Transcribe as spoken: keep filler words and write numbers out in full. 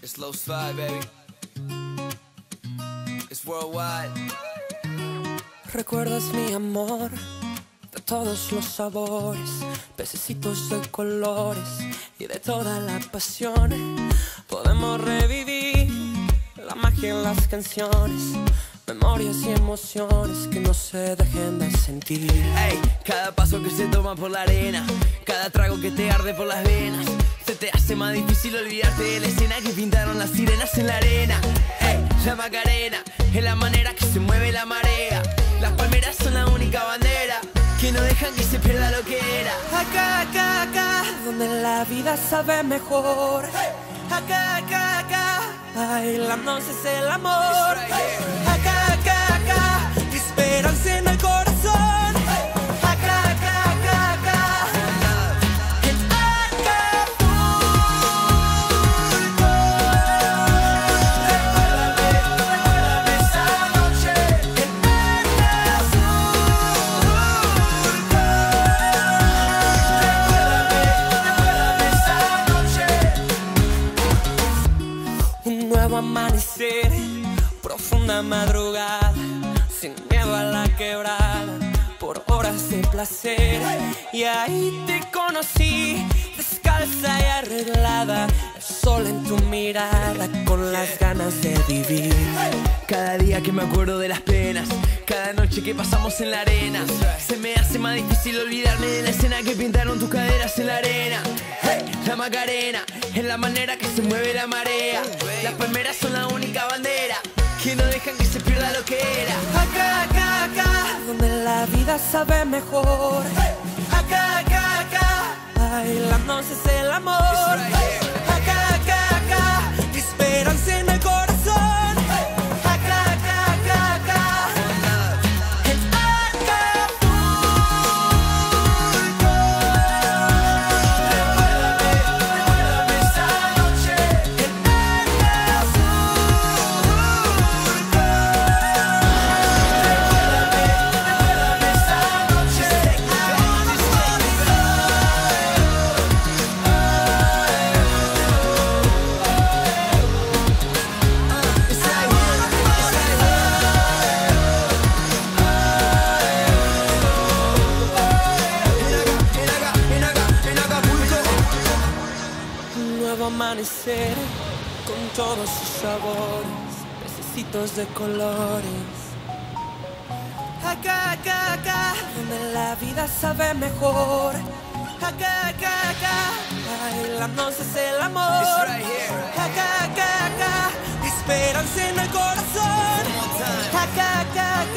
Slow slide, baby. It's worldwide. Recuerdas mi amor de todos los sabores, pececitos de colores y de toda la pasión. Podemos revivir la magia en las canciones, memorias y emociones que no se dejen de sentir. Ey, cada paso que se toma por la arena, cada trago que te arde por las venas, se te hace más difícil olvidarte de la escena que pintaron las sirenas en la arena. Ey, la Macarena es la manera que se mueve la marea. Las palmeras son la única bandera que no dejan que se pierda lo que era. Acá, acá, acá, donde la vida sabe mejor. Acá, acá, acá, bailándonos es el amor. Acá, acá, acá, esperanza en el corazón. Acá, acá, acá, acá, en Acapulco. Recuérdame, recuérdame esa noche en Acapulco. Un nuevo amanecer, profunda madrugada, sin miedo a la quebrada, por horas de placer. Y ahí te conocí, descalza y arreglada, el sol en tu mirada, con las ganas de vivir. Cada día que me acuerdo de las penas, cada noche que pasamos en la arena, se me hace más difícil olvidarme de la escena que pintaron tus caderas en la arena. Hey, la Macarena es la manera que se mueve la marea. Las palmeras son la única bandera que no dejan que se pierda lo que era. Acá, acá, acá, donde la vida sabe mejor. Acá, acá, acá, bailándonos es el amor. Acá, acá, acá, esperanza en el corazón. Acá, acá, acá, acá, en Acapulco. Recuérdame, recuérdame esa noche en un nuevo amanecer con todos sus sabores, pececitos de colores. Acá, acá, acá, donde la vida sabe mejor. Acá, acá, acá, bailándonos es el amor. Acá, acá, acá, esperanza en el corazón. Acá, acá,